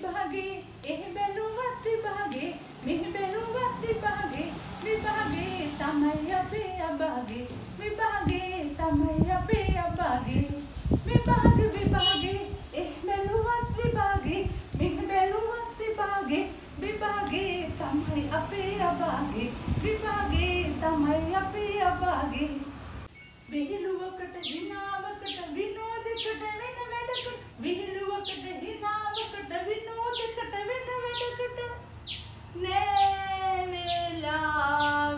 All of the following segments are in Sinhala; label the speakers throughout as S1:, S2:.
S1: විභාගේ එහි බැලුවත් විභාගේ මෙහි බැලුවත් විභාගේ විභාගේ තමයි අපේ අභාගේ විභාගේ තමයි අපේ අභාගේ විභාගේ විභාගේ එහි බැලුවත් විභාගේ මෙහි බැලුවත් විභාගේ විභාගේ තමයි අපේ අභාගේ විභාගේ තමයි අපේ අභාගේ විහිළුවකට හිනාවකට විනෝදයකට වෙන වැඩකට විහිළුවකට හිනාවකට විනෝදයකට වෙන වැඩකට නෑ වේලාව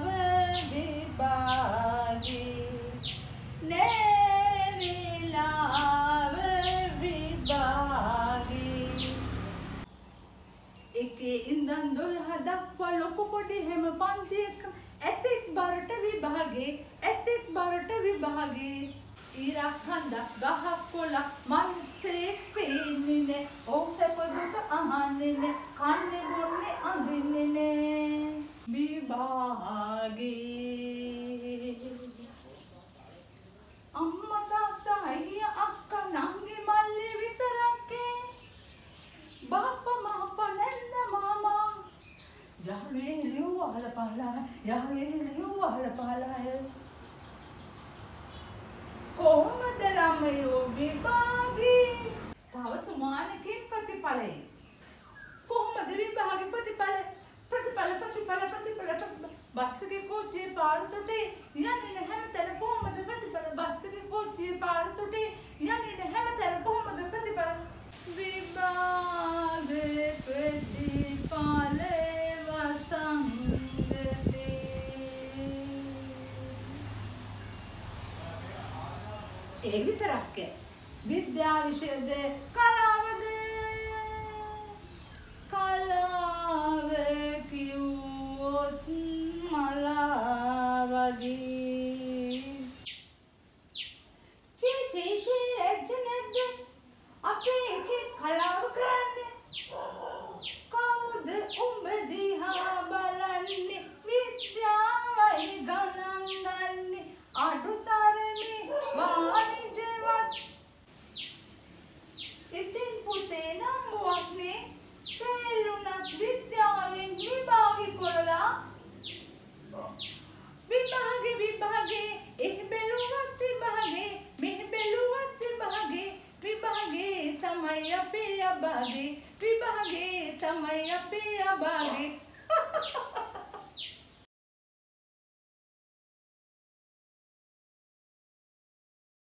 S1: විභාගේ නෑ වේලාව විභාගේ එකේ ඉඳන් 12 දක්වා ලොකු පොඩි හැම පන්තියකම ඇතෙක් බරට විභාගේ ඇතෙක් බරට විභාගේ ඉරක් හඳක් ගහක් කොළක් මනුස්සයෙක් පේන්නේ නෑ ඕම් සැප දුක අහන්නේ නෑ කන්නේ බොන්නේ අඳින්නේ නෑ විභාගේ අම්මා තාත්තා අයියා අක්කා නංගි මල්ලි විතරක් බාප්පා මාප්පා නැන්ද මාමා යහවේ ලියවහල පහලය කොහොමද ළමයෝ විභාගේ තව සුමානකින් ප්‍රතිඵලයි කොහොමද විභාගේ ප්‍රතිඵල බස් එකේ කෝච්චියේ පාරතොටේ යන්නේ හැමතැන කොහොමද ප්‍රතිඵල බස් එකේ කෝච්චියේ පාරතොටේ යන්නේ හැමතැන කොහොමද ප්‍රතිඵල විභාගේ ප්‍රතිඵලේ ඒ විතරක් විද්‍යා විෂයද කලාවද කලාව කිව්වොත් මලාවගේ චී එක්ජනද අපේ එකේ කලාව කරන්නේ කවුද උඹ දිහා බලන්නේ විද්‍යාවයි ගණන් ගන්නේ අඩුතරමේ වාණිජවත් ඉතින් පුතේ නම්බුවක් නේ ෆේලුණත් විද්‍යාවෙන් විභාගේ කරලා විභාගේ එහි බැලුවත් විභාගේ මෙහි බැලුවත් විභාගේ විභාගේ තමයි අපේ අභාගේ විභාගේ තමයි අපේ අභාගේ